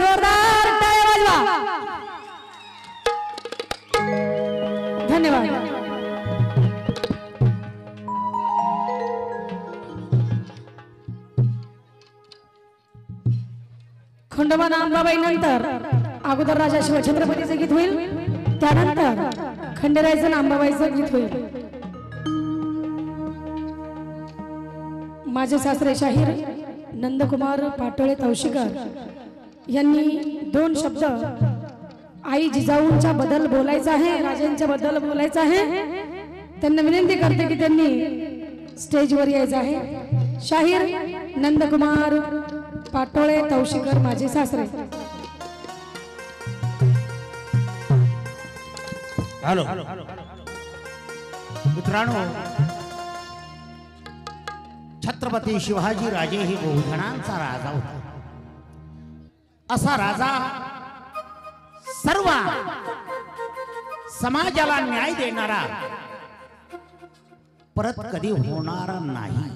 जोरदार टाळ्या वाजवा. धन्यवाद. खंडोबा नामबाबाई नंतर अगोदर राजा शिवछत्रपतीचे गीत होईल, त्यानंतर खंडेरायचं नामबाबाईचं गीत होईल. माझे सासरे शाहीर नंदकुमार पाटोळे तवशीकर यांनी 2 शब्द आई जिजाऊंच्या बद्दल बोलायचं आहे, राजांच्या बद्दल बोलायचं आहे. त्यांना विनंती करते की त्यांनी स्टेजवर यायचं आहे. शाहीर नंदकुमार पाटोळे तवशीकर माझे सासरे. हॅलो मित्रांनो, छत्रपती शिवाजी राजे हे बहुजनांचा राजा होता. असा राजा सर्व समाजाला न्याय देणारा परत कधी होणार नाही.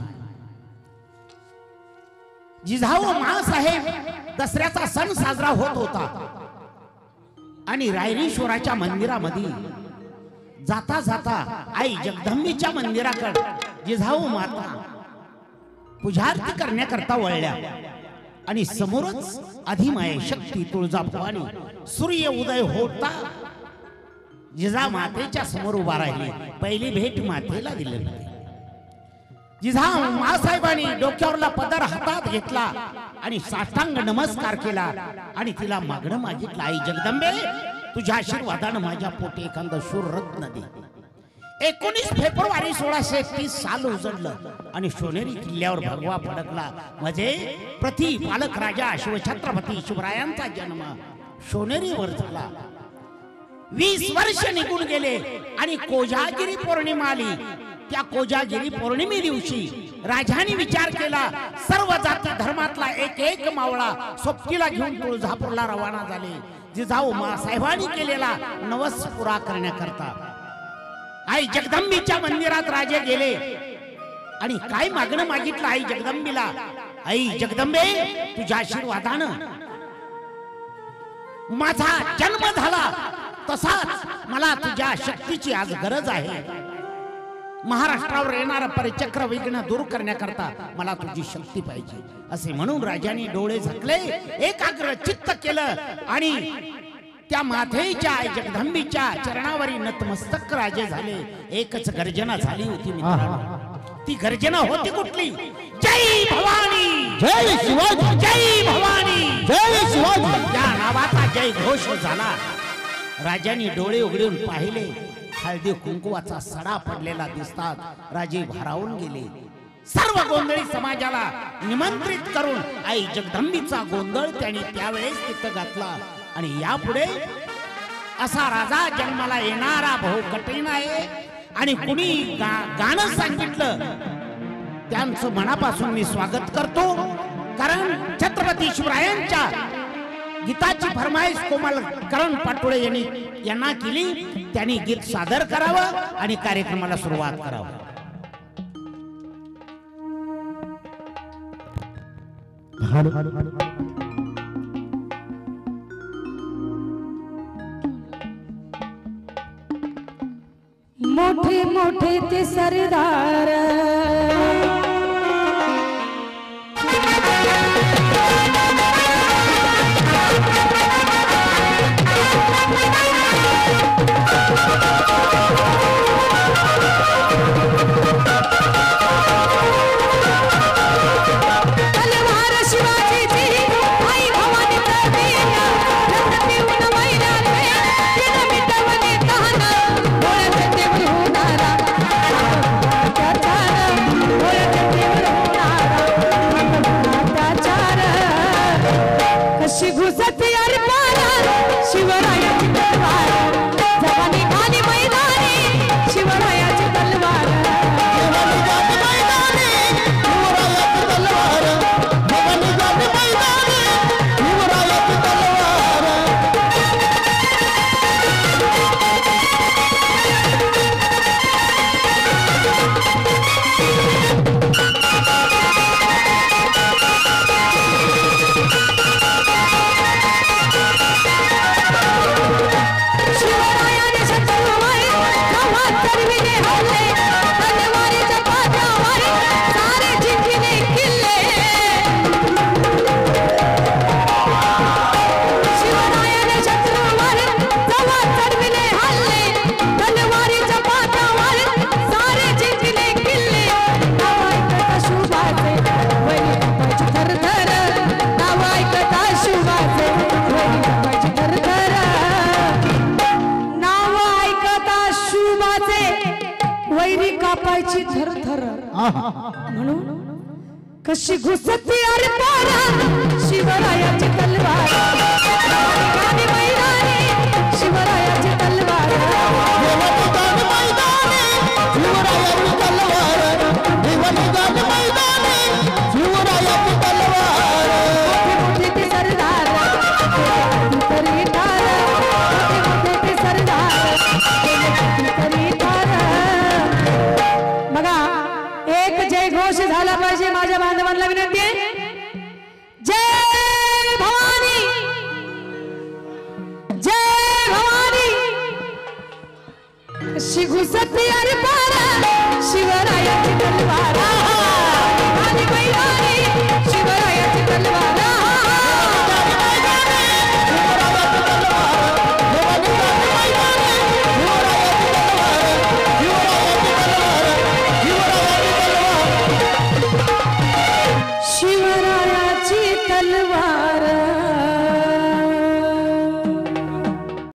जिजाऊ माँसाहेब दसऱ्याचा सण साजरा होत होता आणि रायरेश्वराच्या मंदिरामध्ये जाता जाता आई जगदंबेच्या मंदिराकडे जिजाऊ माता पूजार्ती करण्याकरता वळल्या आणि समोरच अधिमाय शक्ती तुळजाभवानी सूर्य उदय होता जिजा मातेच्या समोर उभा राहिली. पहिली भेट मातेला दिली. जिजाऊ माँसाहेबांनी डोक्यावरला पदर हातात घेतला आणि साष्टांग नमस्कार केला आणि तिला मागणं मागितलं, आई जगदंबे तुझ्या आशीर्वादानं माझ्या पोटी एखादं शूर रत्न दे. 19 फेब्रुवारी 1631 साल उजडलं आणि सोनेरी किल्ल्यावर भगवा फडकला. म्हणजे प्रतिपालक राजा शिवछत्रपती शिवरायांचा जन्म सोनेरीवर झाला. 20 वर्ष निघून गेले आणि कोजागिरी पौर्णिमा आली. त्या कोजागिरी पौर्णिमे दिवशी राजाने विचार केला, सर्व जाती धर्मातला एक मावळा सोबतीला घेऊन तुळजापूरला रवाना झाले. जिजाऊ माँसाहेबांनी केलेला नवस पुरा करण्याकरता आई जगदंबेच्या मंदिरात राजे गेले आणि काय मागणं मागितलं आई जगदंबेला, आई जगदंबे तुझ्या आशीर्वादानं माझा जन्म झाला, तसाच मला तुझ्या शक्तीची आज गरज आहे. महाराष्ट्रावर येणारा परिचक्र विघ्न दूर करण्याकरता मला तुझी शक्ती पाहिजे. असे म्हणून राजाने डोळे झाकले, एकाग्र चित्त केलं आणि त्या मातेच्या जगदंबेच्या चरणावरी नतमस्तक राजे झाले. एकच गर्जना झाली होती मित्रांनो. ती गर्जना होती कुठली? जय भवानी, जय शिवाजी, जय भवानी, जय शिवाजी या नावाचा जय घोष झाला. राजाने डोळे उघडून पाहिले, हळदी कुंकुवाचा सडा पडलेला दिसतात. राजे भारावून गेले. सर्व गोंधळी समाजाला निमंत्रित करून आई जगदंबेचा गोंधळ त्यांनी त्यावेळेस तिथं घातला. आणि यापुढे असा राजा जन्माला येणारा भाऊ कठीण आहे. आणि कुणी गाणं सांगितलं त्यांचं मनापासून मी स्वागत करतो. कारण छत्रपती शिवरायांच्या गीताची फरमाईश कोमल करण पाटोळे यांना केली. त्यांनी गीत सादर करावं आणि कार्यक्रमाला सुरुवात करावं. मोठे मोठे ते सरदार म्हणून कशी घुसती अरे पारा शिवरायाची तलवार गाणी मैदानी शिवरायाची तलवार शिवरायाची तलवार देवानी मैदानी शिवरायाची तलवार मोठे ते सरदार तरी ठार मोठे ते सरदार तरी ठार बघा एक जय घोष झाला पाहिजे माझ्या बांधवांना विनंती आहे जय भवानी जय भवानी कशी घुसती अरे पारा